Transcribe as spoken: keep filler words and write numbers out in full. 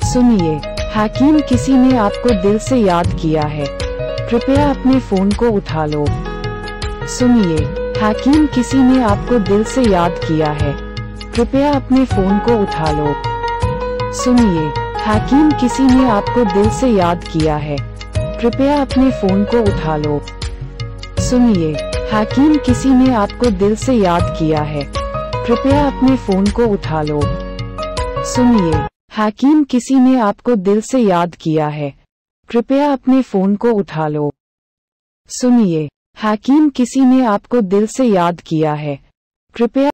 सुनिए, हकीम किसी ने आपको दिल से याद किया है, कृपया अपने फोन को उठा लो। सुनिए, हकीम किसी ने आपको दिल से याद किया है, कृपया अपने फोन को उठा लो। सुनिए, हकीम किसी ने आपको दिल से याद किया है, कृपया अपने फोन को उठा लो। सुनिए, हकीम किसी ने आपको दिल से याद किया है, कृपया अपने फोन को उठा लो। सुनिए, हकीम किसी ने आपको दिल से याद किया है, कृपया अपने फोन को उठा लो। सुनिए, हकीम किसी ने आपको दिल से याद किया है, कृपया